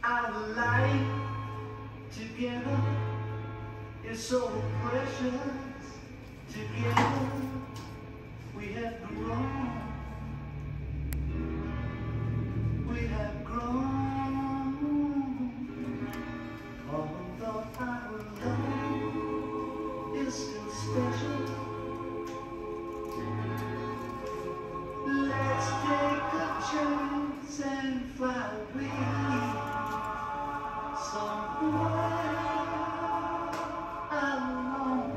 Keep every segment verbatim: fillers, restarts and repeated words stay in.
Our life together is so precious. Together we have grown. We have grown. Although our love is still special. Let's take a chance and fly away somewhere alone.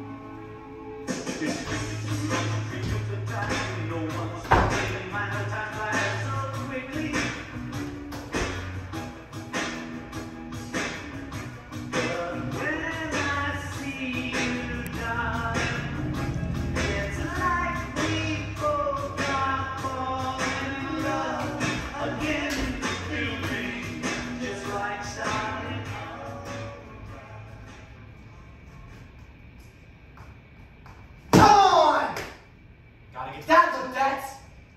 The time, no one's waiting, mind the time flies so quickly. But when I see you, darling, it's like we both are falling in love again. Feel me, just like starting. Come on! Gotta get that looked at.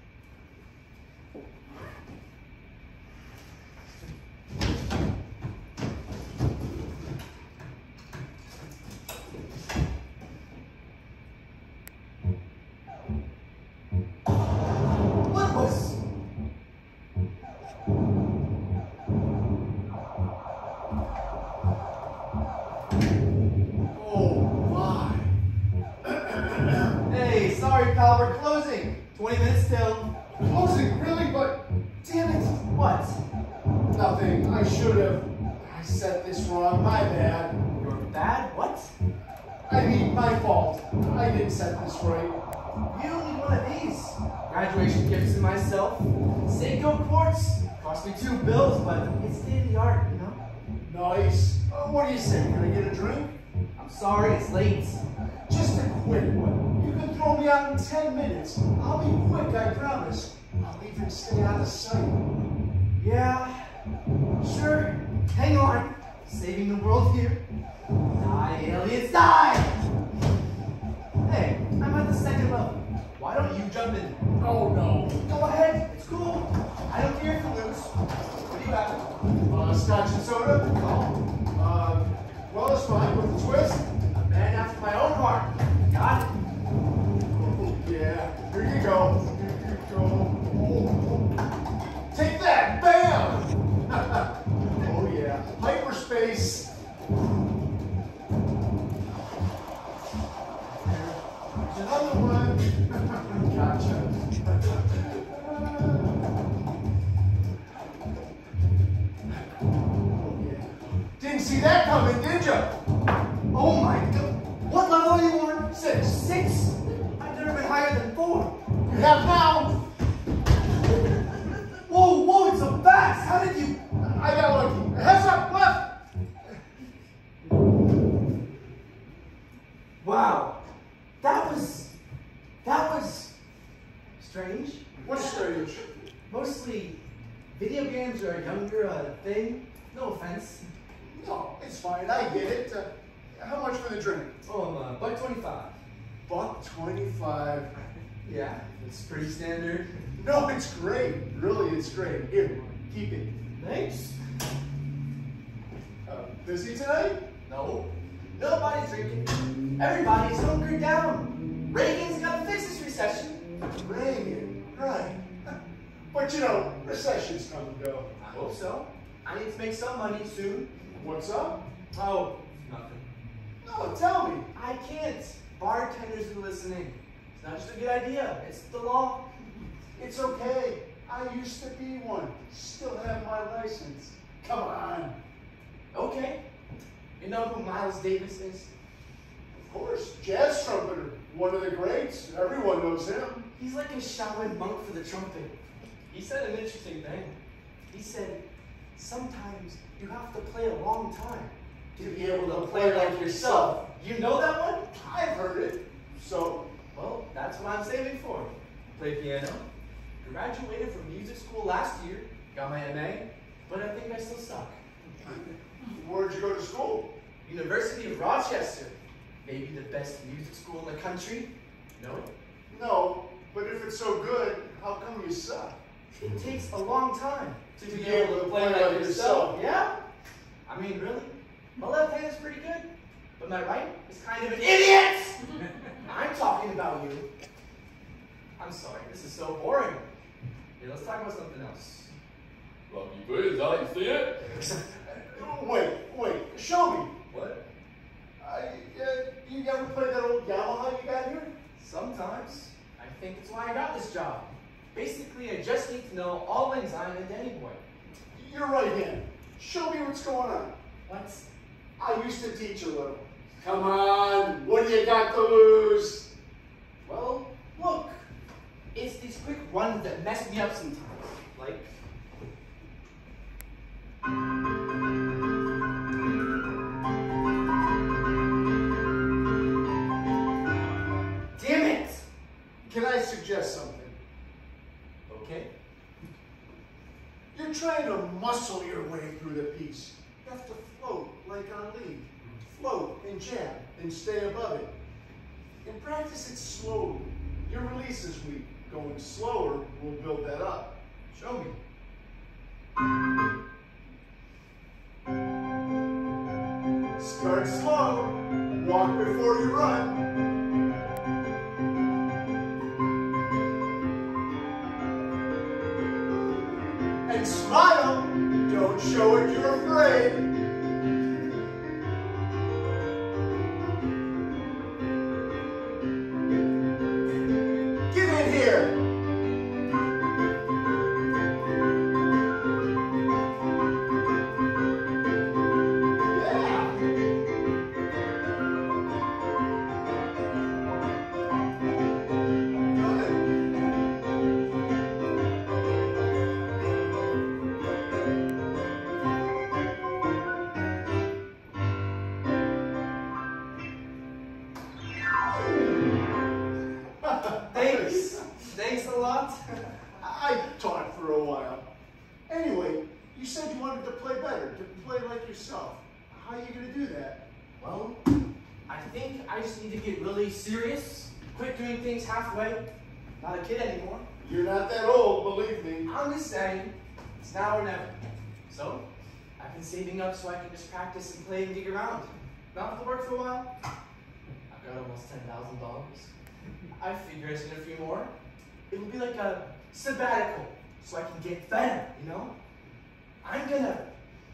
What was? Oh my. Hey, sorry pal, we're closing. twenty minutes till. Closing, really? But damn it. What? Nothing. I should have. I set this wrong. My bad. You're bad? What? I mean, my fault. I didn't set this right. You need one of these. Graduation gifts to myself. Seiko quartz. Cost me two bills, but it's state of the art, you know? Nice. Uh, what do you say? Can I get a drink? I'm sorry, it's late. Just a quick one. You can throw me out in ten minutes. I'll be quick, I promise. I'll even stay out of sight. Yeah, sure. Hang on. Saving the world here. Die, aliens, die! Hey, I'm at the second level. Why don't you jump in? Oh no. Go ahead, it's cool. I don't care if you lose. What do you have? Uh, scotch and soda? Oh, Uh, well, it's fine with the twist. a man after my own heart. Got it. Oh, yeah. Here you go. Here you go. Oh. Take that! Bam! Oh yeah. Hyperspace. There's another one. Gotcha. Oh yeah. Didn't see that coming, did you? Oh my god. What level are you on? Six. Six? I've never been higher than four. You have now. Whoa, whoa, it's so fast. How did you? I got lucky. Heads up, left. Wow. That was, that was strange. What's strange? Mostly, video games are a younger uh, thing. No offense. No, it's fine. I get it. Uh, how much for the drink? Oh, I'm uh, buck twenty-five. Buck twenty-five. Yeah, it's pretty standard. No, it's great. Really, it's great. Here, keep it. Thanks. Uh, busy tonight? No, nobody's drinking. Everybody's hunkered down. Reagan's got to fix this recession. Reagan, right. But you know, recessions come and go. I hope so. I need to make some money soon. What's up? Oh, nothing. No, tell me. I can't. Bartenders are listening. It's not just a good idea. It's the law. It's okay. I used to be one. Still have my license. Come on. Okay. You know who Miles Davis is? Of course, jazz trumpeter. One of the greats. Everyone knows him. He's like a Shaolin monk for the trumpet. He said an interesting thing. He said, sometimes you have to play a long time to be able to play like yourself. You know that one? I've heard it. So? Well, that's what I'm saving for. Play piano. Graduated from music school last year. Got my M A. But I think I still suck. Where'd you go to school? University of Rochester. Maybe the best music school in the country? No? No, but if it's so good, how come you suck? It takes a long time to, To be be able to play like yourself. yourself. Yeah? I mean, really? My left hand is pretty good, but my right is kind of an idiot! I'm talking about you. I'm sorry, this is so boring. Hey, let's talk about something else. Lucky boo, is that how you see it? Wait, wait, show me. What? I, uh, you ever play that old Yamaha you got here? Sometimes. I think it's why I got this job. Basically, I just need to know all things I'm into any boy. Your right hand. Show me what's going on. What? I used to teach a little. Come on, what do you got to lose? Well, look. It's these quick runs that mess me up sometimes. Like... Damn it! Can I suggest something? Okay. You're trying to muscle your way through the piece. You have to float like Ali. Float and jab and stay above it. And practice it slowly. Your release is weak. Going slower will build that up. Show me. Start slow. Walk before you run. And smile. Don't show it you're afraid. Get in here. Thanks. Thanks a lot. I taught for a while. Anyway, you said you wanted to play better, to play like yourself. How are you going to do that? Well, I think I just need to get really serious. Quit doing things halfway. Not a kid anymore. You're not that old, believe me. I'm just saying, it's now or never. So, I've been saving up so I can just practice and play and dig around. Not have to work for a while. I've got almost ten thousand dollars. I figure it's in a few more. It'll be like a sabbatical, so I can get better, you know? I'm gonna...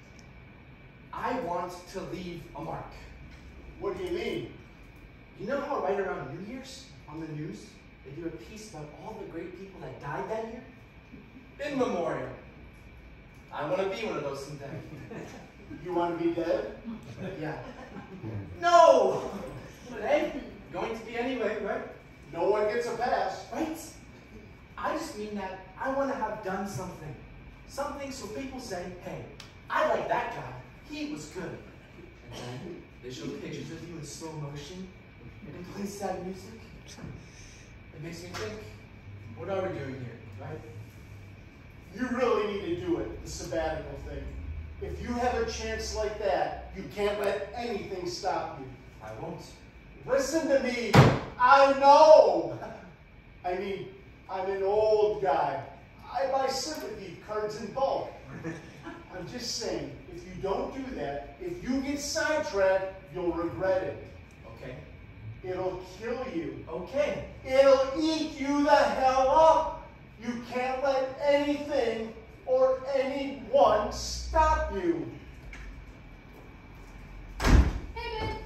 I want to leave a mark. What do you mean? You know how right around New Year's, on the news, they do a piece about all the great people that died that year? In memoriam. I want to be one of those someday. You want to be dead? Yeah. No! But hey, going to be anyway, right? No one gets a pass. Right? I just mean that I want to have done something. Something so people say, hey, I like that guy. He was good. And then they show pictures of you in slow motion and play sad music. It makes me think, what are we doing here, right? You really need to do it, the sabbatical thing. If you have a chance like that, you can't let anything stop you. I won't. Listen to me. I know. I mean, I'm an old guy. I buy sympathy cards in bulk. I'm just saying, if you don't do that, if you get sidetracked, you'll regret it. Okay. It'll kill you. Okay. It'll eat you the hell up. You can't let anything or anyone stop you. Hey, babe.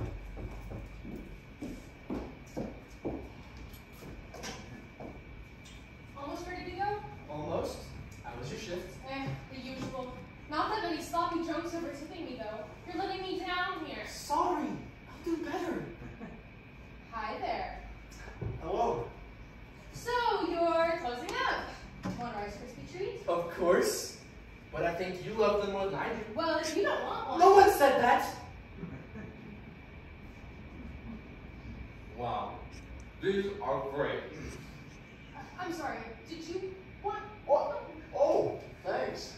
Almost ready to go? Almost. How was your shift? Eh, the usual. Not that many sloppy drunks over tipping me, though. You're letting me down here. Sorry. I'll do better. Hi there. Hello. So, you're closing up. Want a Rice Krispie treat? Of course. But I think you love them more than I do. Well, if you don't want one. No one said that. Wow. These are great. I'm sorry. Did you want Oh, oh, thanks.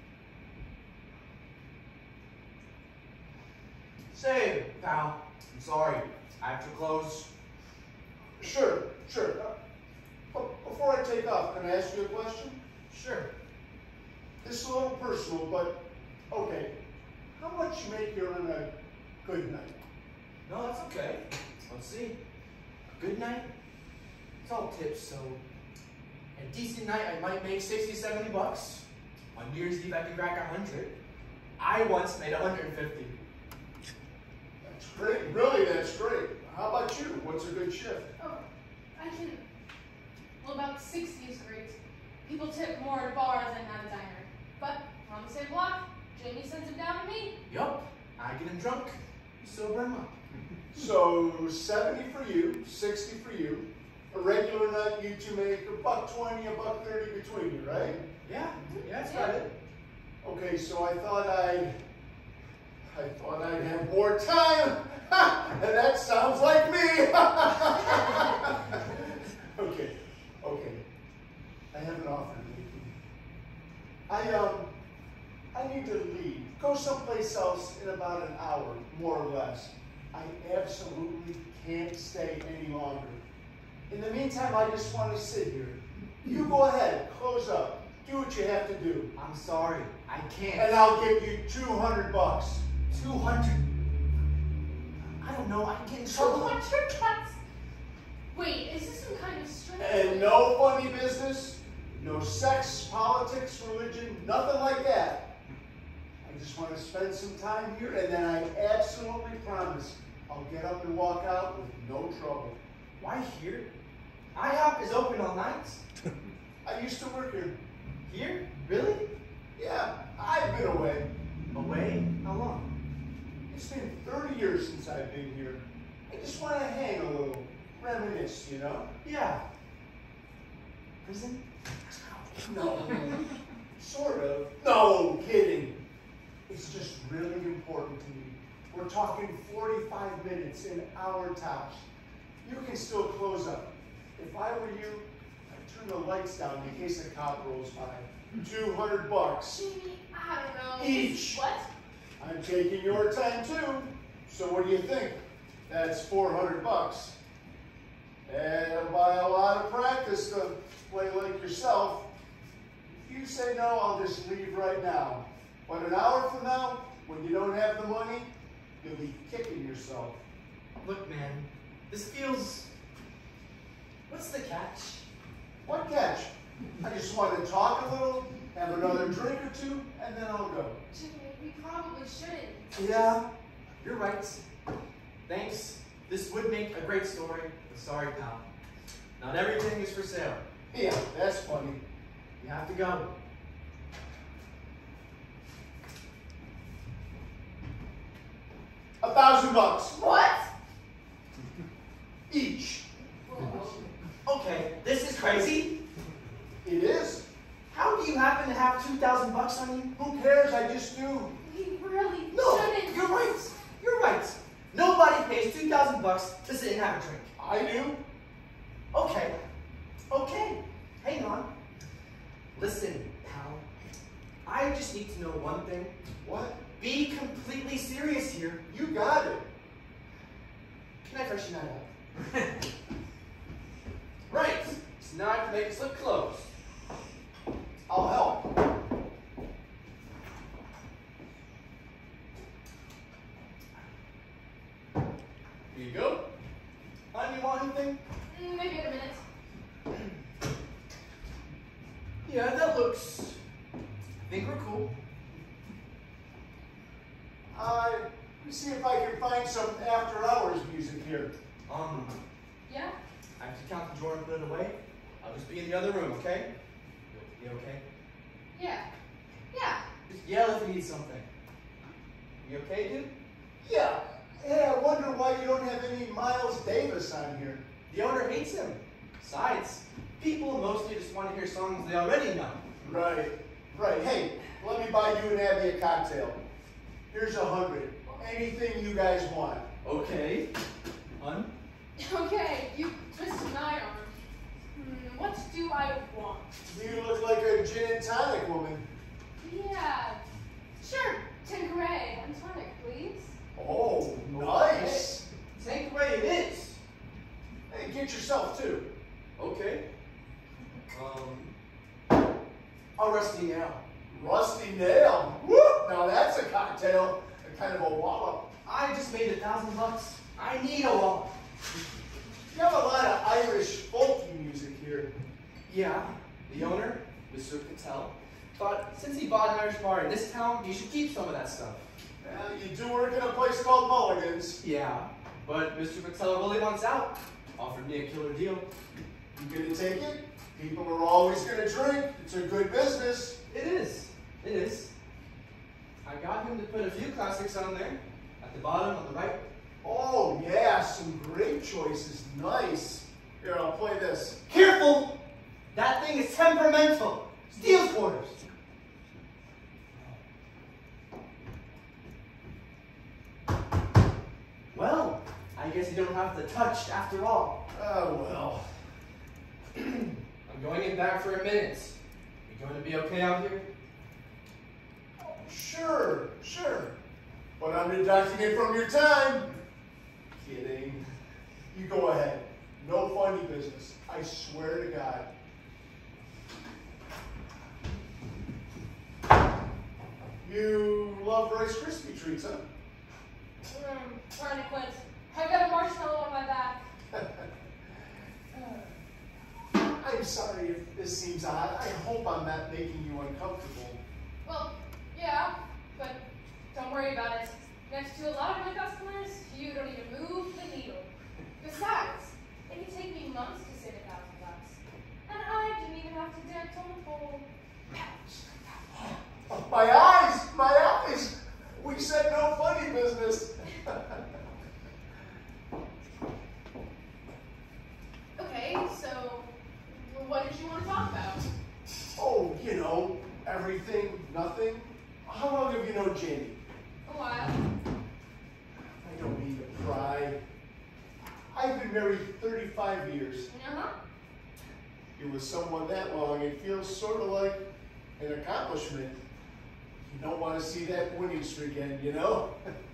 Say, pal, I'm sorry. I have to close. Sure, sure. Uh, but before I take off, can I ask you a question? Sure. This is a little personal, but okay. How much you make here on a good night? No, that's okay. Let's see. A good night? It's all tips, so a decent night I might make sixty, seventy bucks. On New Year's Eve I can crack a hundred. I once made one hundred fifty. That's great. Really, that's great. How about you? What's a good shift? Oh, I can. Well, about sixty is great. People tip more at a bar than at a diner. But on the same block, Jamie sends him down to me. Yup. I get him drunk. You sober him up. So seventy for you, sixty for you. A regular night, you two make a buck twenty, a buck thirty between you, right? Yeah. Yeah, that's Yeah. about it. Okay, so I thought I'd, I thought I'd have more time, and that sounds like me. okay, okay. I have an offer to make you. I um, I need to leave. Go someplace else in about an hour, more or less. I absolutely can't stay any longer. In the meantime, I just want to sit here. You go ahead, close up. Do what you have to do. I'm sorry. I can't. And I'll give you two hundred bucks. two hundred. I don't know. I can get in trouble. Two hundred bucks. Wait, is this some kind of strange? And no funny business, no sex, politics, religion, nothing like that. I just want to spend some time here, and then I absolutely promise I'll get up and walk out with no trouble. Why here? IHOP is open all night. I used to work here. Here? Really? Yeah, I've been away. Away? How long? It's been thirty years since I've been here. I just want to hang a little, reminisce, you know? Yeah. Prison? No. Sort of. No, kidding. It's just really important to me. We're talking forty-five minutes, an hour tops. You can still close up. If I were you, I'd turn the lights down in case a cop rolls by. two hundred bucks. Jamie, I don't know. Each. What? I'm taking your time too. So what do you think? That's four hundred bucks. And I'll buy a lot of practice to play like yourself. If you say no, I'll just leave right now. But an hour from now, when you don't have the money, you'll be kicking yourself. Look, man. This feels... What's the catch? What catch? I just want to talk a little, have another drink or two, and then I'll go. Jamie, we probably shouldn't. Yeah, you're right. Thanks. This would make a great story, but sorry, pal. Not everything is for sale. Yeah, that's funny. You have to go. A thousand bucks. What? Each. Okay, this is crazy. It is. How do you happen to have two thousand bucks on you? Who cares? I just do. We really No, shouldn't. you're right. You're right. Nobody pays two thousand bucks to sit and have a drink. I do. Okay. Okay. Hang on. Listen, pal. I just need to know one thing. What? Be completely serious here. You got it. Can I freshen that up? Right. So now I have to make this look close. I'll help. Here you go. Hon, you want anything? Mm, Maybe in a minute. Yeah, that looks... I think we're cool. Uh, let me see if I can find some after hours music here. Um, Yeah? I have to count the drawer and put it away. I'll just be in the other room, okay? You okay? Yeah. Yeah. Just yell if you need something. You okay, dude? Yeah. Hey, I wonder why you don't have any Miles Davis on here. The owner hates him. Besides, people mostly just want to hear songs they already know. Right. Right. Hey, let me buy you and Abby a cocktail. Here's a hundred. Anything you guys want. Okay. Hun? Okay, you twisted my arm. Hmm, what do I want? You look like a gin and tonic woman. Yeah. Sure. Tanqueray and tonic, please. Oh, nice. Take away it is. Hey, get yourself too. Okay. Um, nail. Rusty nail. Woo! Now that's a cocktail. A kind of a wallop. I just made a thousand bucks. I need a wallop. You have a lot of Irish folky music here. Yeah, the owner, Mister Patel, thought since he bought an Irish bar in this town, you should keep some of that stuff. Well, you do work in a place called Mulligan's. Yeah, but Mister Patel really wants out. Offered me a killer deal. You gonna take it? People are always gonna drink. It's a good business. It is. It is. I got him to put a few classics on there. At the bottom on the right. Oh yeah, some great choices. Nice. Here, I'll play this. Careful! That thing is temperamental. Steel quarters. Well, I guess you don't have the touch after all. Oh well. I'm going in back for a minute. You going to be okay out here? Sure, sure. But I'm deducting it from your time. Kidding. You go ahead. No funny business. I swear to God. You love Rice Krispie treats, huh? Mm, trying to quit. I've got a marshmallow on my back. I'm sorry if this seems odd. I hope I'm not making you uncomfortable. Well, yeah, but don't worry about it. Next to a lot of my customers, you don't even move the needle. Besides, it can take me months to save a thousand bucks. And I didn't even have to dare tone the pole. My eyes! My eyes! We said no funny business. Okay, so what did you want to talk about? Oh, you know, everything, nothing. How long have you known Jamie? A while. I don't mean to pry. I've been married thirty-five years. Uh-huh. You're with someone that long, it feels sort of like an accomplishment. You don't want to see that winning streak end, you know?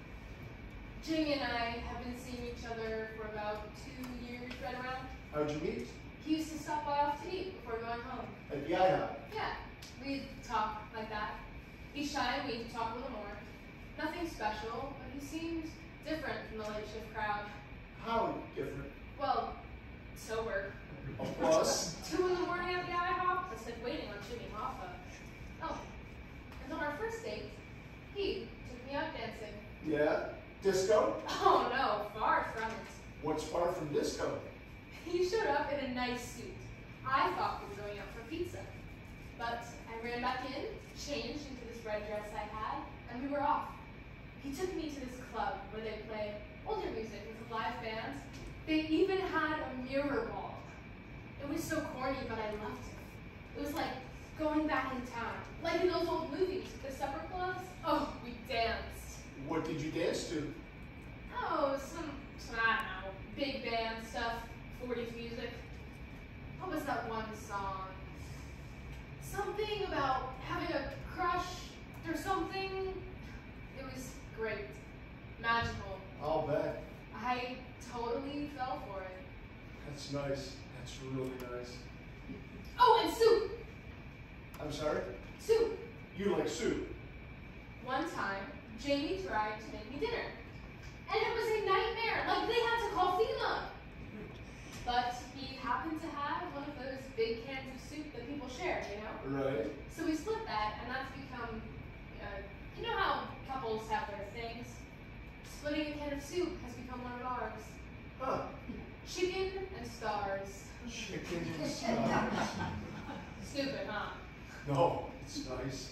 Jamie and I have been seeing each other for about two years right around. How'd you meet? He used to stop by off to eat before going home. At the IHOP. Yeah, we'd talk like that. Each time we'd talk a little more. Nothing special, but he seemed different from the late shift crowd. How different? Well, sober. A plus? Two in the morning at the IHOP, I said waiting on Jimmy Hoffa. Oh, and on our first date, he took me out dancing. Yeah? Disco? Oh no, far from it. What's far from disco? He showed up in a nice suit. I thought we were going out for pizza. But I ran back in, changed into this red dress I had, and we were off. He took me to this club where they play older music with live bands. They even had a mirror wall. It was so corny, but I loved it. It was like going back in time. Like in those old movies with the supper clubs. Oh, we danced. What did you dance to? Oh, some, some I don't know, big band stuff, forties music. What was that one song? Something about having a crush or something. It was great. Magical. I'll bet. I totally fell for it. That's nice. That's really nice. Oh, and soup! I'm sorry? Soup! You like soup? One time, Jamie tried to make me dinner. And it was a nightmare. Like, they had to call FEMA. But he happened to have one of those big cans of soup that people share, you know? Right. So we split that, and that's become, uh, you know how couples have their things? Splitting a can of soup has become one of ours. Huh. Chicken and stars. Chicken and stars. Stupid, huh? No, it's nice.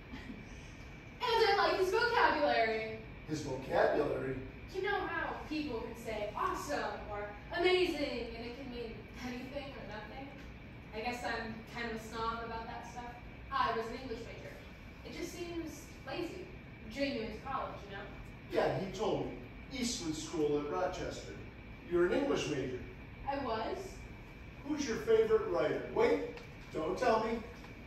And I like his vocabulary. His vocabulary. You know how people can say awesome or amazing, and it can mean anything or nothing? I guess I'm kind of a snob about that stuff. I was an English major. It just seems lazy. Jamie went to college, you know? Yeah, he told me. Eastman School at Rochester. You're an English major. I was. Who's your favorite writer? Wait, don't tell me.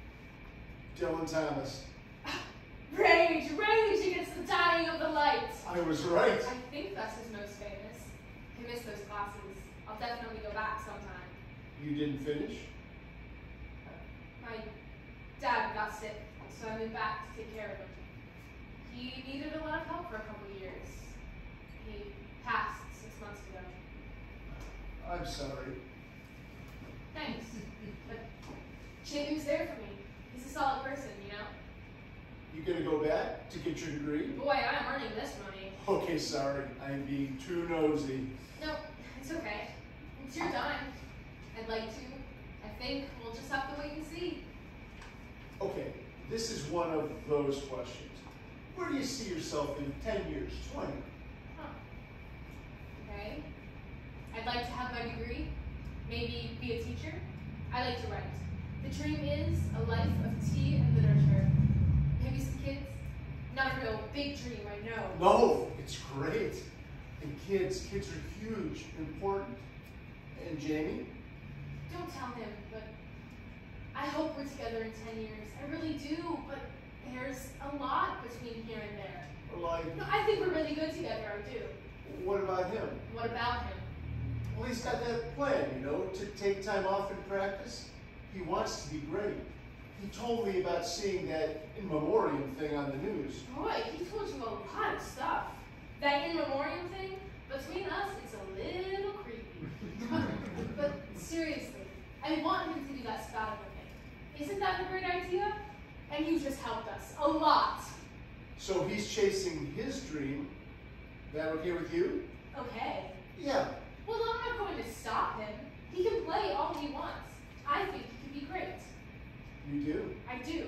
Dylan Thomas. Rage, rage against the dying of the light. I was right. I think that's his most famous. I miss those classes. I'll definitely go back sometime. You didn't finish? My Dad got sick, so I moved back to take care of him. He needed a lot of help for a couple of years. He passed six months ago. I'm sorry. Thanks. But Jamie's there for me. He's a solid person, you know? You gonna go back to get your degree? Boy, I'm earning this money. Okay, sorry. I'm being too nosy. No, it's okay. It's your time. I'd like to. I think we'll just have to wait and see. Okay, this is one of those questions. Where do you see yourself in ten years, twenty? Huh. Okay. I'd like to have my degree. Maybe be a teacher. I like to write. The dream is a life of tea and literature. Maybe some kids. Not a real big dream, I know. No, it's great. And kids, kids are huge, important. And Jamie? Don't tell him, but I hope we're together in ten years. I really do, but there's a lot between here and there. Or like, No, I think we're really good together, I do. what about him? What about him? Well, he's got that plan, you know, to take time off in practice. He wants to be great. He told me about seeing that in memoriam thing on the news. Boy, he told you a lot of stuff. That in memoriam thing, between us, it's a little creepy. But seriously, I want him to do that sabbatical thing. Isn't that a great idea? And you just helped us a lot. So he's chasing his dream. That okay with you? Okay. Yeah. Well, I'm not going to stop him. He can play all he wants. I think he can be great. You do? I do.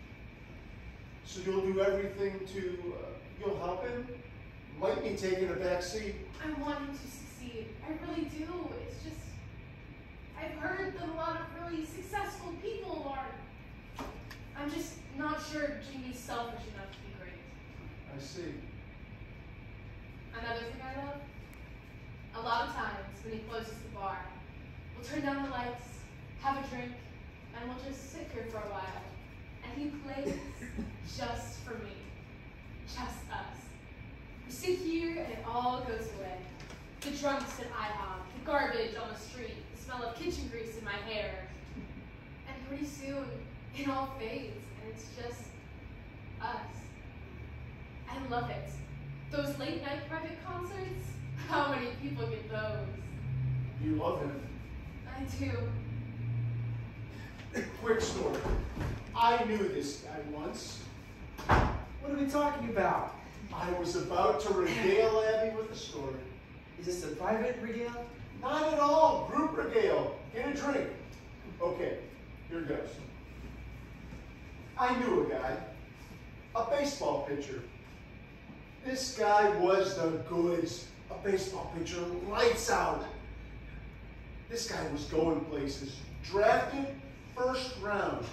So you'll do everything to, uh, you'll help him? Might be taking a back seat. I want him to succeed. I really do. It's just, I've heard that a lot of really successful people are. I'm just not sure Jamie's selfish enough to be great. I see. Another thing I love? A lot of times when he closes the bar, we'll turn down the lights, have a drink, and we'll just sit here for a while. And he plays just for me. Just us. We sit here and it all goes away. The drunks at IHOP, the garbage on the street, the smell of kitchen grease in my hair. And pretty soon, it all fades and it's just us. I love it. Those late night private concerts, how many people get those? You love him. I do. Quick story. I knew this guy once. What are we talking about? I was about to regale Abby with a story. Is this a private regale? Not at all. Group regale. Get a drink. Okay, here goes. I knew a guy, a baseball pitcher. This guy was the goods. A baseball pitcher, lights out. This guy was going places. Drafted first round.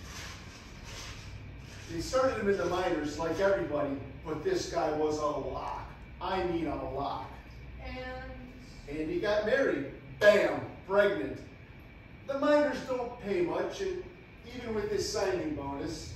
They started him in the minors like everybody, but this guy was a lock. I mean a lock. And And he got married. Bam, pregnant. The minors don't pay much, and even with this signing bonus,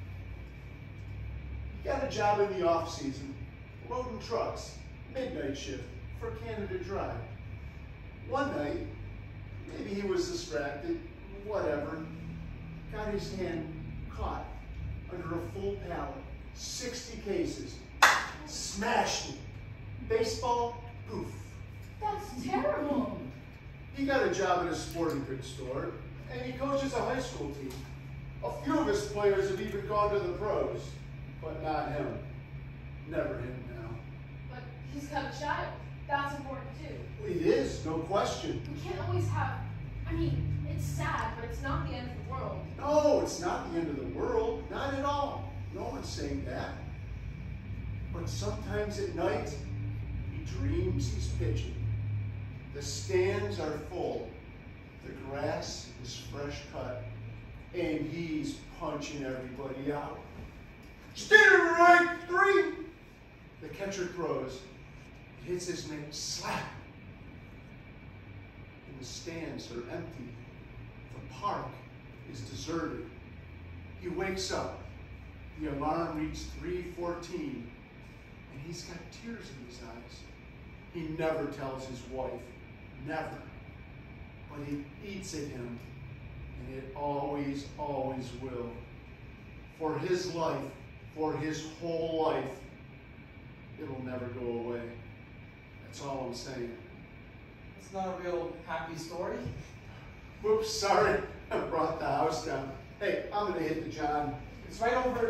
he got a job in the off season, loading trucks, midnight shift for Canada Dry. One night, maybe he was distracted, whatever, got his hand caught under a full pallet, sixty cases, smashed it. Baseball, poof. that's terrible. He got a job in a sporting goods store, and he coaches a high school team. A few of his players have even gone to the pros, but not him. Never him now. But he's got a child. That's important too. It is, no question. We can't always have, I mean, it's sad, but it's not the end of the world. No, it's not the end of the world. Not at all. No one's saying that. But sometimes at night, he dreams he's pitching. The stands are full. The grass is fresh cut. And he's punching everybody out. Strike three! The catcher throws. It hits his man. Slap! And the stands are empty. The park is deserted. He wakes up. The alarm reads three fourteen, and he's got tears in his eyes. He never tells his wife, never. But it eats at him, and it always, always will. for his life, for his whole life. It'll never go away. That's all I'm saying. It's not a real happy story. Whoops, sorry. I brought the house down. Hey, I'm gonna hit the John. It's right over.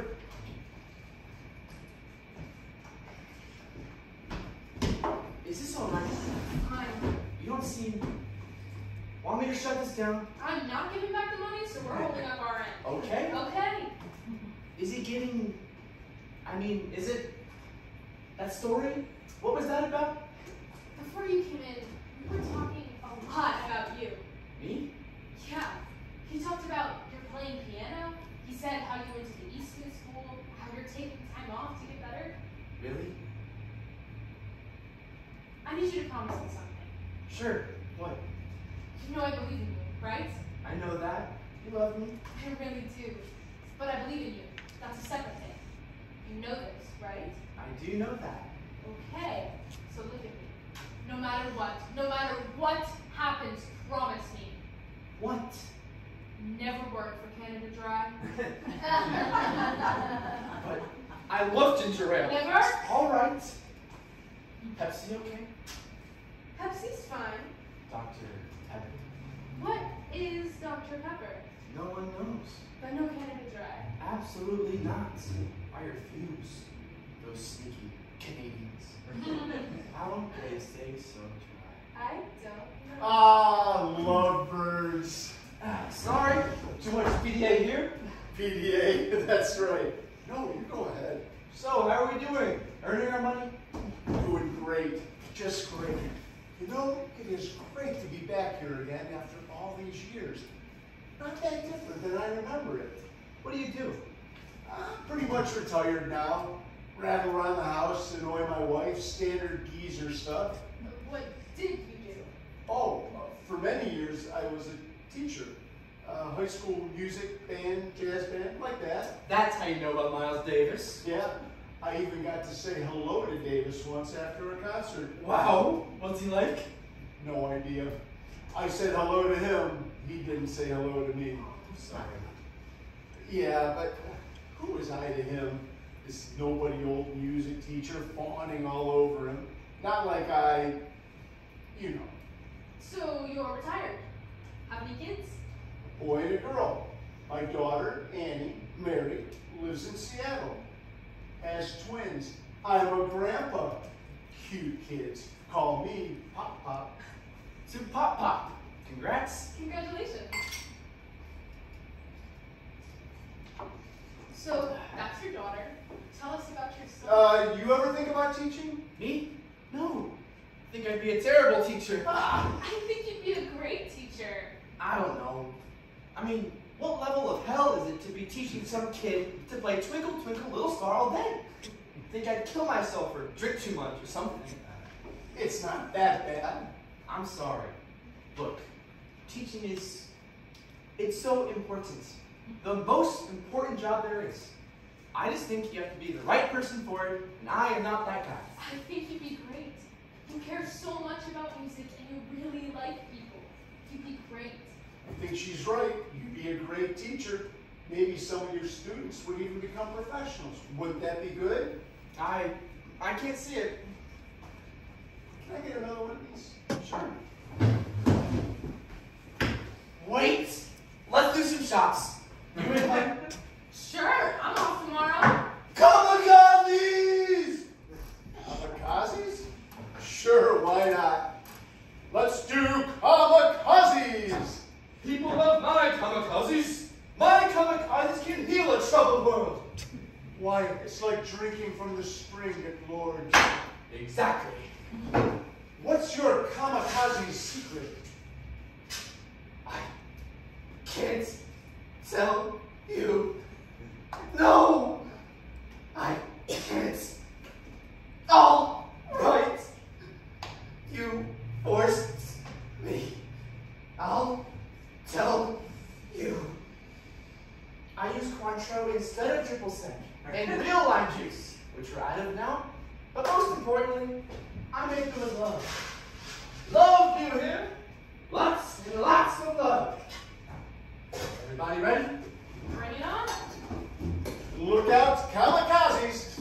Is this all right? Fine. You don't seem. Want me to shut this down? I'm not giving back the money, so we're holding up our end. Okay. Okay. Is he getting. I mean, is it. That story? What was that about? Before you came in, we were talking a lot about you. Me? Yeah. He talked about your playing piano. He said how you went to the Eastman school, how you're taking time off to get better. Really? I need you to promise me something. Sure. What? You know I believe in you, right? I know that. You love me. I really do. But I believe in you. That's a separate thing. You know this, right? I do know that. Okay. So look at me. No matter what, no matter what happens, promise me. What? Never work for Canada Dry. But I love ginger ale. Never? All right. Pepsi, okay? Pepsi's fine. Doctor Pepper. What is Doctor Pepper? No one knows. But no Canada Dry. Absolutely not. I refuse. Those sneaky Canadians. How don't they stay so dry? I don't know. Ah, lovebirds. Ah, sorry. Too much P D A here. P D A, that's right. No, you go ahead. So, how are we doing? Earning our money? Doing great, just great. You know, it is great to be back here again after all these years. Not that different than I remember it. What do you do? I'm pretty much retired now. Rattle around the house, annoy my wife, standard geezer stuff. What did you do? Oh, uh, for many years I was a teacher. Uh, high school music, band, jazz band, like that. That's how you know about Miles Davis. Yeah, I even got to say hello to Davis once after a concert. Wow. What's he like? No idea. I said hello to him. He didn't say hello to me. Sorry. Yeah, but who was I to him? This nobody old music teacher fawning all over him. Not like I, you know, So you're retired. How many kids? a boy and a girl. My daughter, Annie, married, lives in Seattle. Has twins. I'm a grandpa. Cute kids. Call me Pop Pop. To Pop Pop. Congrats. Congratulations. So that's your daughter. Tell us about your son. Uh, you ever think about teaching? Me? No. I think I'd be a terrible teacher. Ah, I think you'd be a great teacher. I don't know. I mean, what level of hell is it to be teaching some kid to play Twinkle Twinkle Little Star all day? I think I'd kill myself or drink too much or something. It's not that bad. I'm sorry. Look, teaching is, it's so important. The most important job there is. I just think you have to be the right person for it, and I am not that guy. I think you'd be great. You care so much about music and you really like people. You'd be great. I think she's right. You'd be a great teacher. Maybe some of your students would even become professionals. Wouldn't that be good? I, I can't see it. Can I get another one of these? Sure. Wait! Let's do some shots. You in, Mike? Sure, I'm off tomorrow. Kamikazes! Kamikazes? Sure, why not? Let's do kamikazes! People love my kamikazes. My kamikazes can heal a troubled world. Why, it's like drinking from the spring at Lord's. Exactly. What's your kamikaze secret? I can't tell you. No! I can't. All right. You forced me. I'll tell you. I use Cointreau instead of triple sec and real lime juice, which we're out of now. But most importantly, I make them with love. Love, do you hear? Lots and lots of love. Everybody ready? Bring it on. about kamikazes.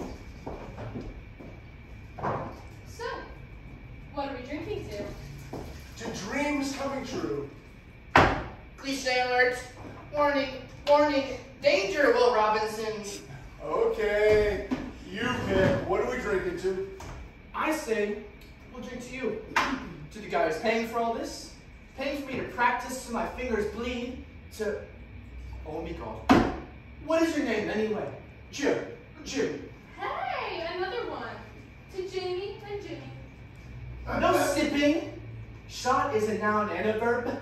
So, what are we drinking to? To dreams coming true. Cliche alert. Warning, warning, danger, Will Robinson. Okay, you pick. What are we drinking to? I say, we'll drink to you. To the guy who's paying for all this, paying for me to practice till my fingers bleed, to, oh my God. What is your name anyway? Jim. Jimmy. Hey, another one. To Jamie and Jimmy. No sipping. Shot is a noun and a verb.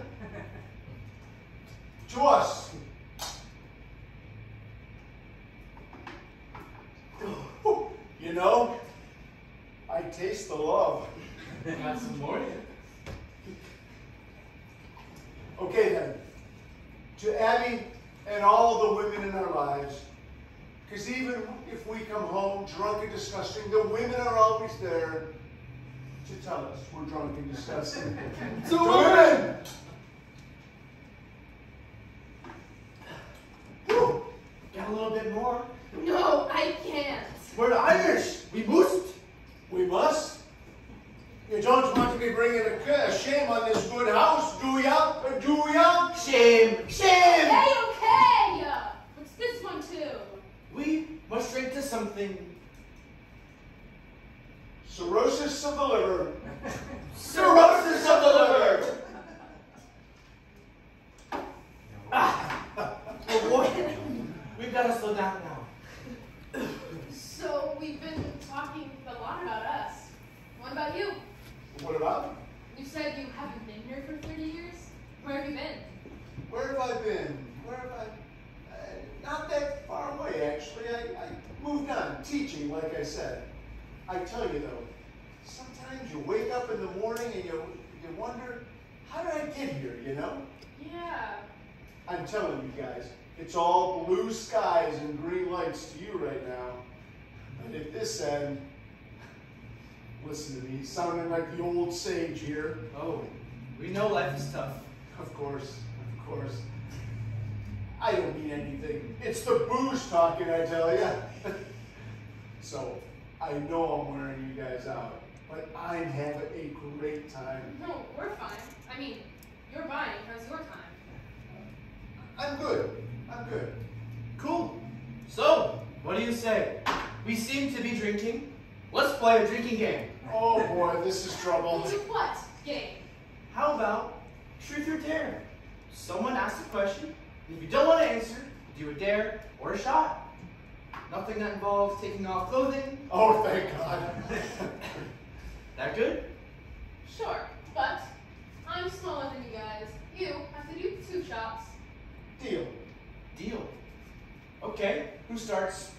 To us. You know, I taste the love. Got some more? Okay then, to Abby and all the women in our lives, because even if we come home drunk and disgusting, the women are always there to tell us we're drunk and disgusting. To women! Whew. Got a little bit more. No, I can't. We're Irish. We must. We must. You don't want to be bringing a, a shame on this good house, do ya? Do ya? Shame. Shame. Okay, okay. What's this one too? We must drink to something. Cirrhosis of the liver. Cirrhosis of the liver. Ah. Oh boy. We've got to slow down now. So we've been talking a lot about us. What about you? What about? You said you haven't been here for thirty years. Where have you been? Where have I been? Where have I? Uh, not that far away, actually. I, I moved on, teaching, like I said. I tell you though, sometimes you wake up in the morning and you you wonder, how did I get here? You know? Yeah. I'm telling you guys, it's all blue skies and green lights to you right now. But at this end, listen to me, sounding like the old sage here. Oh, we know life is tough. Of course, of course. I don't mean anything. It's the booze talking, I tell you. So, I know I'm wearing you guys out, but I'm having a great time. No, we're fine. I mean, you're buying. How's your time? I'm good. I'm good. Cool. So, what do you say? We seem to be drinking. Let's play a drinking game. Oh boy, this is trouble. To what game? How about truth or dare? Someone asks a question, and if you don't want to answer, do a dare or a shot. Nothing that involves taking off clothing. Oh, thank God. That good? Sure, but I'm smaller than you guys. You have to do two shots. Deal. Deal. Okay, who starts?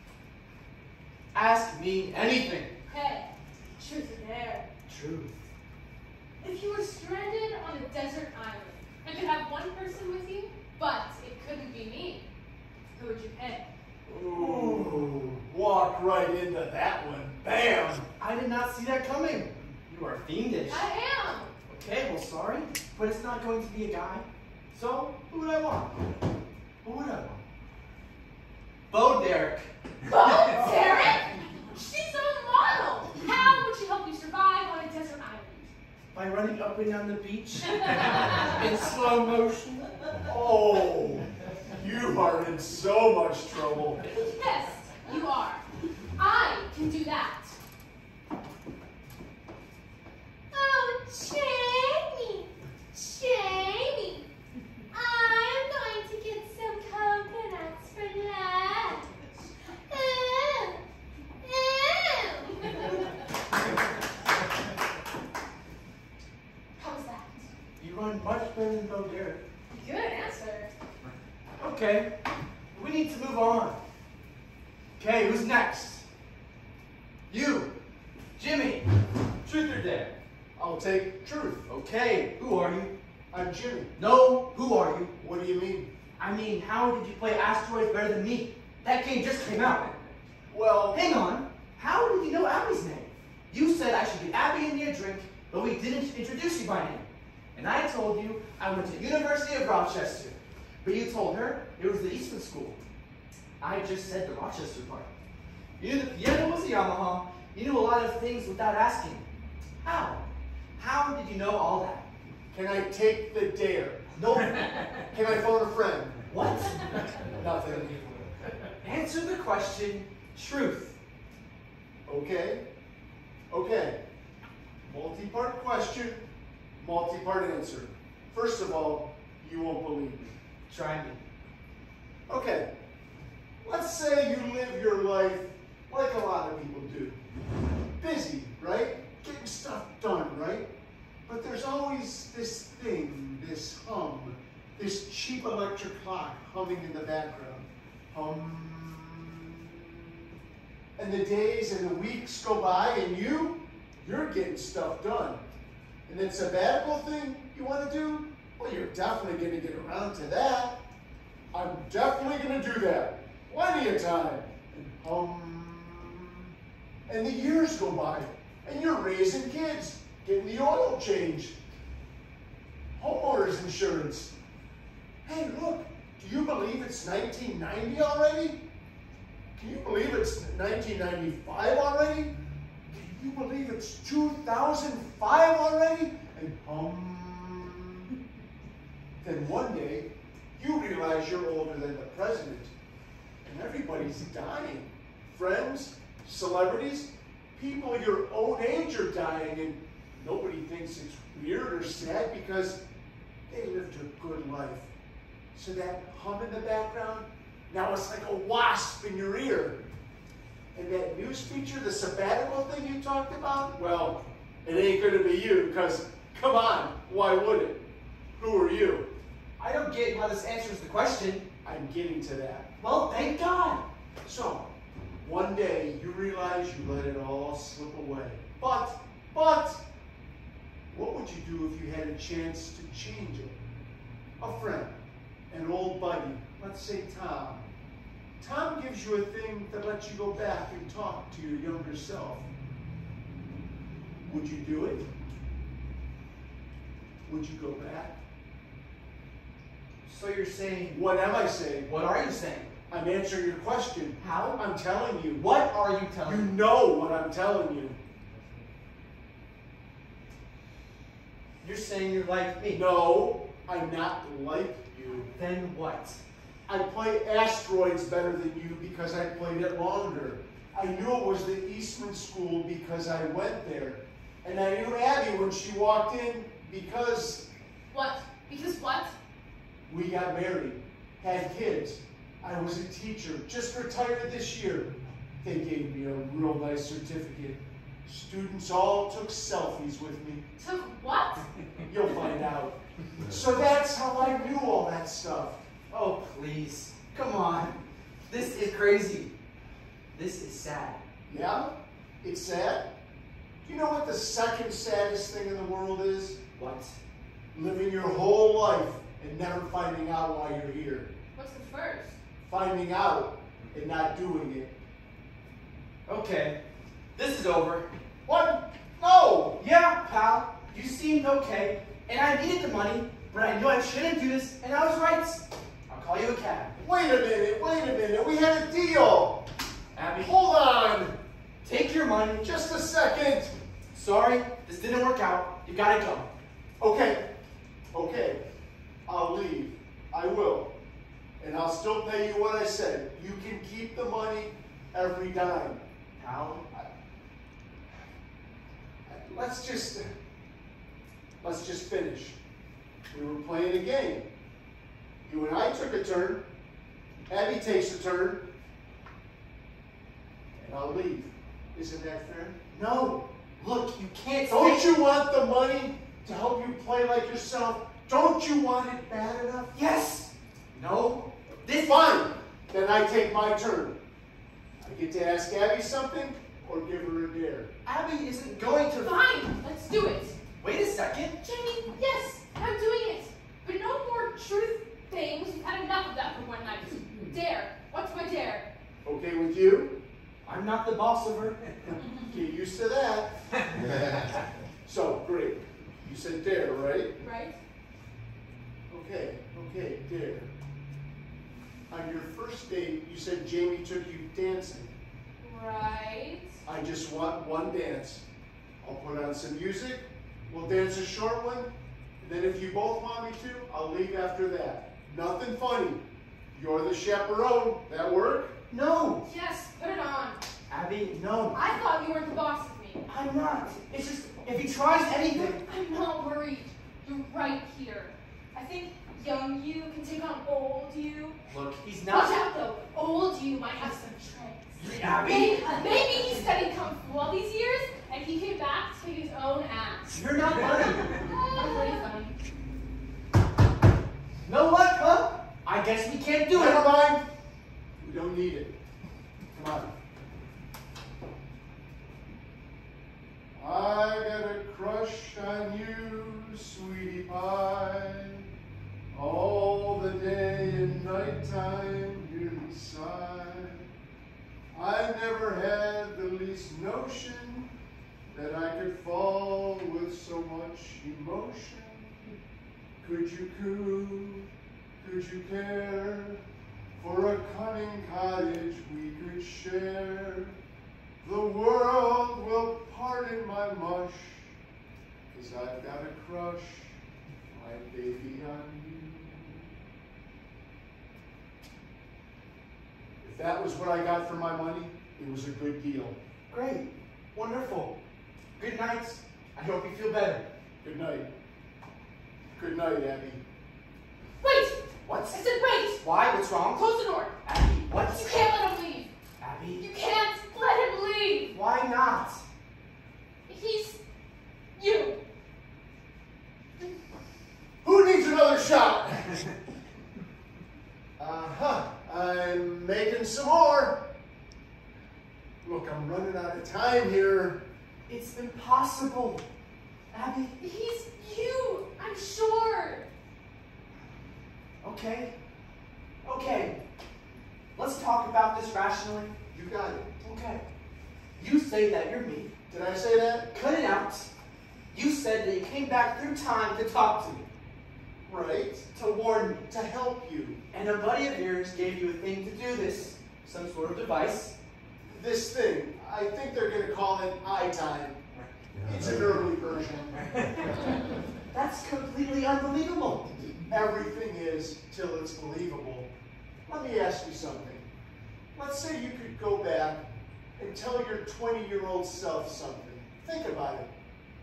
Ask me anything. Hey, truth or dare? Truth. If you were stranded on a desert island and could have one person with you, but it couldn't be me, who would you pick? Ooh, walk right into that one. Bam! I did not see that coming. You are fiendish. I am! Okay, well, sorry, but it's not going to be a guy. So, who would I want? Who would I want? Bo Derek. Oh, Derek! She's a model! How would she help you survive on a desert island? By running up and down the beach in slow motion. Oh, you are in so much trouble. Yes, you are. I can do that. Oh, Jamie! Jamie! I'm going to get some coconuts for lunch. Ew. Ew. How was that? You run much better than Bo Derek. Good answer. Okay, we need to move on. Okay, who's next? You. Jimmy. Truth or dare? I'll take truth. Okay, who are you? I'm Jimmy. No, who are you? What do you mean? I mean, how did you play Asteroids better than me? That game just came out. Well, Hang on, how did you know Abby's name? You said I should get Abby in a drink, but we didn't introduce you by name. And I told you I went to University of Rochester, but you told her it was the Eastman School. I just said the Rochester part. You knew the piano was a Yamaha. You knew a lot of things without asking. How? How did you know all that? Can I take the dare? No. Can I phone a friend? What? Nothing. Answer the question, truth. Okay. Okay. Multi-part question, multi-part answer. First of all, you won't believe me. Try me. Okay. Let's say you live your life like a lot of people do. Busy, right? Getting stuff done, right? But there's always this thing, this hum, this cheap electric clock humming in the background. Hum. And the days and the weeks go by and you, you're getting stuff done. And that sabbatical thing you want to do, well, you're definitely going to get around to that. I'm definitely going to do that. Plenty of time. And hum. And the years go by. And you're raising kids, getting the oil changed. Homeowners insurance. Hey, look, do you believe it's nineteen ninety already? Can you believe it's nineteen ninety-five already? Can you believe it's two thousand five already? And hum. Then one day, you realize you're older than the president. And everybody's dying. Friends, celebrities, people your own age are dying, and nobody thinks it's weird or sad because they lived a good life. So that hum in the background, now it's like a wasp in your ear. And that news feature, the sabbatical thing you talked about, well, it ain't gonna be you, because come on, why would it? Who are you? I don't get how this answers the question. I'm getting to that. Well, thank God. So, one day you realize you let it all slip away. But, but, what would you do if you had a chance to change it? A friend, an old buddy, let's say Tom. Tom gives you a thing that lets you go back and talk to your younger self. Would you do it? Would you go back? So you're saying, What am I saying? what are you saying? I'm answering your question. How? I'm telling you. What are you telling You me? know what I'm telling you. You're saying you're like me. No, I'm not like you. Then what? I play asteroids better than you because I played it longer. I knew it was the Eastman School because I went there. And I knew Abby when she walked in because What? Because what? we got married, had kids. I was a teacher, just retired this year. They gave me a real nice certificate. Students all took selfies with me. Took what? You'll find out. So that's how I knew all that stuff. Oh, please. Come on. This is crazy. This is sad. Yeah? It's sad? Do you know what the second saddest thing in the world is? What? Living your whole life and never finding out why you're here. What's the first? Finding out and not doing it. Okay. This is over. What? No! Yeah, pal. You seemed okay, and I needed the money, but I knew I shouldn't do this, and I was right. I'll call you a cab. Wait a minute, wait a minute. We had a deal. Abby, Hold on. take your money. Just a second. Sorry, this didn't work out. You gotta go. Okay. Okay. I'll leave. I will. And I'll still pay you what I said. You can keep the money every dime. Pal, Let's just, let's just finish. We were playing a game. You and I took a turn. Abby takes a turn. And I'll leave. Isn't that fair? no. Look, you can't Don't stay- you want the money to help you play like yourself? Don't you want it bad enough? Yes. No. This. Fine. Then I take my turn. I get to ask Abby something or give her a dare. Abby isn't going to. Fine, let's do it. Wait a second. Jamie, yes, I'm doing it. But no more truth things. We've had enough of that for one night. Dare. What's my dare? Okay with you? I'm not the boss of her. Get used to that. So, great. You said dare, right? Right? Okay, okay, dare. On your first date, you said Jamie took you dancing. Right. I just want one dance. I'll put on some music, we'll dance a short one, and then if you both want me to, I'll leave after that. Nothing funny. You're the chaperone. That work? No. Yes, put it on. Abby, no. I thought you were the boss of me. I'm not. It's just, if he tries anything. I'm not worried. You're right here. I think young you can take on old you. Look, he's Watch not. out though. Old you might have some tricks. Abby. Maybe, maybe he studied Kung Fu all these years and he came back to take his own ass. You're not funny. I'm pretty funny. You know what, huh? I guess we can't do it. Never mind. We don't need it. Come on. I got a crush on you, sweetie pie. All the day and nighttime, hear me sigh. I never had the least notion that I could fall with so much emotion. Could you coo, could you care, for a cunning cottage we could share? The world will pardon my mush, 'cause I've got a crush, my baby, on you. If that was what I got for my money, it was a good deal. Great. Wonderful. Good night. I hope you feel better. Good night. Good night, Abby. Wait! What? I said wait! Why? What's wrong? Close the door. Abby, what? You can't let him leave. Abby? You can't let him leave. Why not? He's you. Who needs another shot? Uh-huh. I'm making some more. Look, I'm running out of time here. It's impossible. Abby? He's you. I'm sure. Okay. Okay. Let's talk about this rationally. You got it. Okay. You say that you're me. Did I say that? Cut it out. You said that you came back through time to talk to me, Right. to warn me. To help you. And a buddy of yours gave you a thing to do this, some sort of device. This thing, I think they're going to call it eye time. It's an early version. That's completely unbelievable. Everything is till it's believable. Let me ask you something. Let's say you could go back and tell your twenty-year-old self something. Think about it.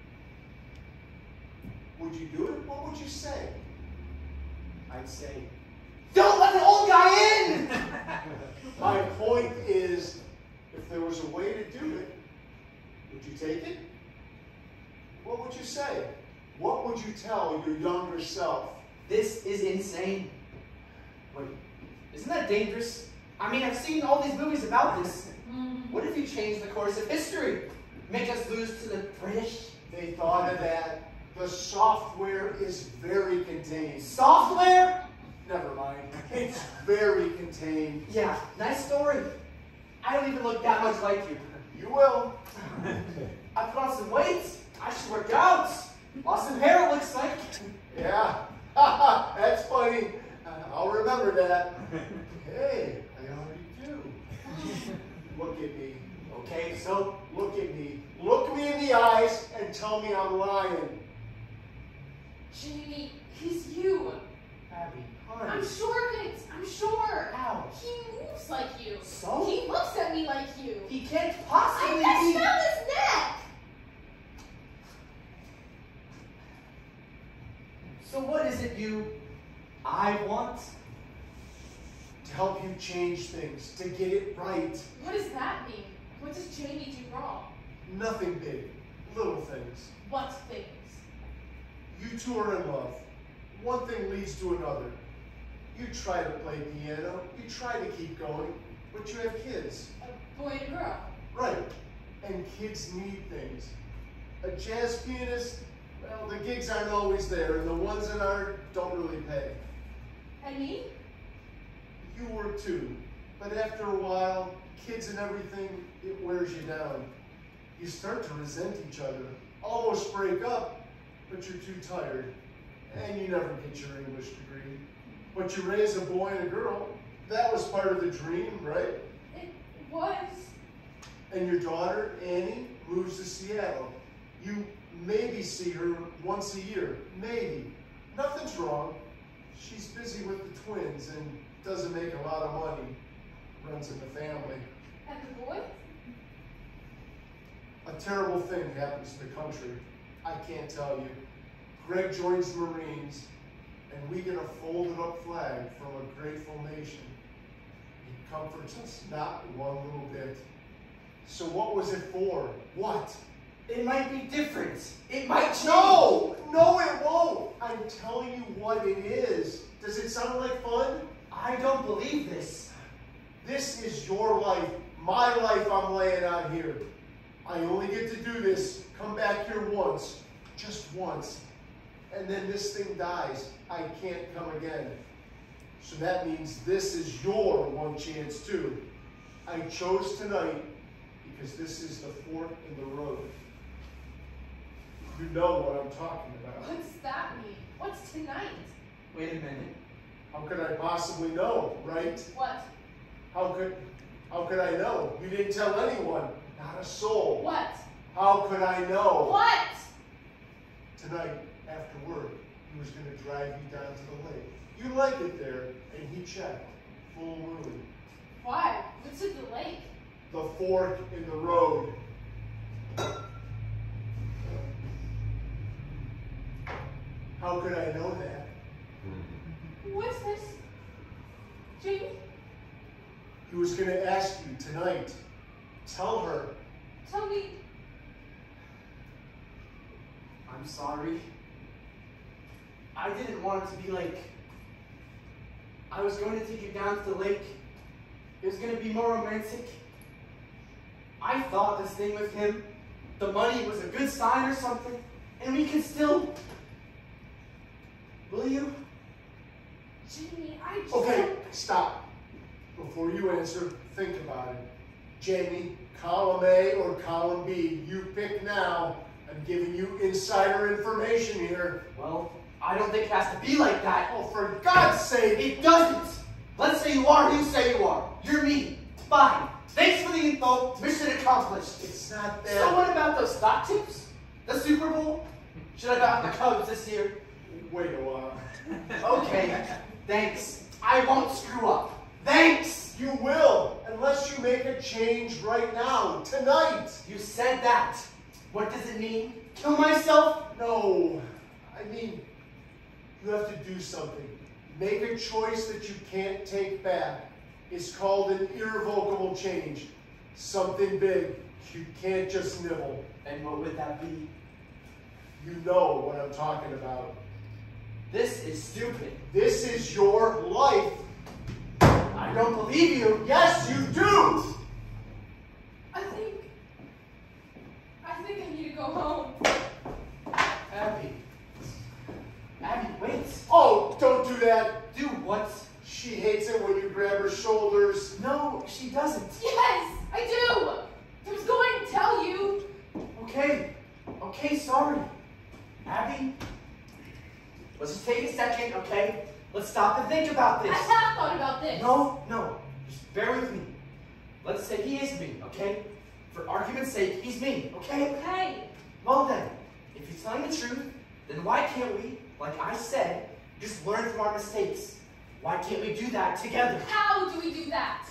Would you do it? What would you say? I'd say, don't let an old guy in! My point is, if there was a way to do it, would you take it? What would you say? What would you tell your younger self? This is insane. Wait, isn't that dangerous? I mean, I've seen all these movies about this. What if you change the course of history? Make us lose to the British? They thought of that. The software is very contained. Software? Never mind. It's very contained. Yeah, nice story. I don't even look that much like you. You will. I put on some weight. I should work out. Lost some hair, it looks like. Yeah. That's funny. Uh, I'll remember that. Hey, I already do. Look at me. Okay, so Look at me. Look me in the eyes and tell me I'm lying. Jamie, he's you. Abby, I'm honey. sure of it. I'm sure. How? He moves like you. So? He looks at me like you. He can't I possibly can be. smell his neck. So what is it you, I want? To help you change things, to get it right. What does that mean? What does Jamie do wrong? Nothing big. Little things. What things? You two are in love. One thing leads to another. You try to play piano, you try to keep going, but you have kids. A boy and a girl. Right. And kids need things. A jazz pianist, well, the gigs aren't always there, and the ones that are don't really pay. And me? You were too. But after a while, kids and everything, it wears you down. You start to resent each other, almost break up, but you're too tired. And you never get your English degree. But you raise a boy and a girl, that was part of the dream, right? It was. And your daughter, Annie, moves to Seattle. You maybe see her once a year, maybe. Nothing's wrong. She's busy with the twins and doesn't make a lot of money. Runs in the family. And the boy? A terrible thing happens to the country. I can't tell you. Greg joins the Marines, and we get a folded up flag from a grateful nation. It comforts us not one little bit. So what was it for? What? It might be different. It might change. No! No, it won't! I'm telling you what it is. Does it sound like fun? I don't believe this. This is your life. My life I'm laying out here. I only get to do this, come back here once. Just once. And then this thing dies. I can't come again. So that means this is your one chance too. I chose tonight because this is the fork in the road. You know what I'm talking about. What's that mean? What's tonight? Wait a minute. How could I possibly know, right? What? How could, how could I know? You didn't tell anyone, not a soul. What? How could I know? What? Tonight, after work, he was going to drive you down to the lake. You like it there, and he checked. Full moon. Why? What's at the lake? The fork in the road. How could I know that? What's this? Jamie? He was going to ask you tonight. Tell her. Tell me. I'm sorry. I didn't want it to be like... I was going to take you down to the lake. It was going to be more romantic. I thought this thing with him, the money was a good sign or something, and we could still... Will you? Jamie, I just... Okay, stop. Before you answer, think about it. Jamie, column A or column B, you pick now. I'm giving you insider information here. Well, I don't think it has to be like that. Oh, for God's sake! It doesn't. Let's say you are who you say you are. You're me. Fine. Thanks for the info. Mission accomplished. It's not that. So what about those stock tips? The Super Bowl? Should I bet on the Cubs this year? Wait a while. Okay. Thanks. I won't screw up. Thanks. You will, unless you make a change right now, tonight. You said that. What does it mean? Kill myself? No. I mean, you have to do something. Make a choice that you can't take back. It's called an irrevocable change. Something big. You can't just nibble. And what would that be? You know what I'm talking about. This is stupid. This is your life. I don't believe you. Yes, you do. I think... I think I need to go home. Abby. Abby, wait. Oh, don't do that. Do what? She hates it when you grab her shoulders. No, she doesn't. Yes, I do. I was going to tell you. Okay. Okay, sorry. Abby, let's just take a second, okay? Let's stop and think about this. I have thought about this. No, no. Just bear with me. Let's say he is me, okay? For argument's sake, he's me, okay? Okay. Well then, if he's telling the truth, then why can't we, like I said, just learn from our mistakes? Why can't we do that together? How do we do that?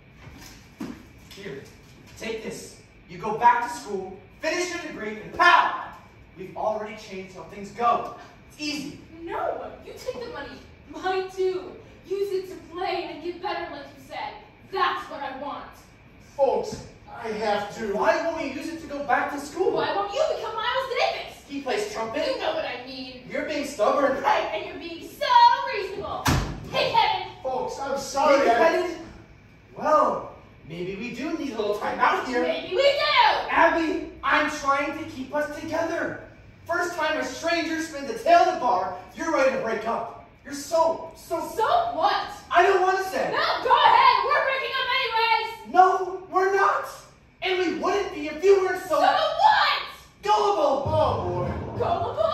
Here, take this. You go back to school, finish your degree, and pow! We've already changed how things go. It's easy. No, you take the money. Mine too. Use it to play and get better like you said. That's what I want. Folks, I have to. Why won't we use it to go back to school? Why won't you become Miles Davis? He plays trumpet. You know what I mean. You're being stubborn. Right, and you're being so reasonable. Pig-headed. Folks, I'm sorry. I... Pig-headed? Well, maybe we do need a little time out here. Maybe we do. Abby, I'm trying to keep us together. First time a stranger spins a tail in the bar, you're ready to break up. You're so, so... So what? I don't want to say. No, go ahead. We're breaking up anyways. No, we're not. And we wouldn't be if you weren't so... So what? Gullible. Oh, boy. Gullible?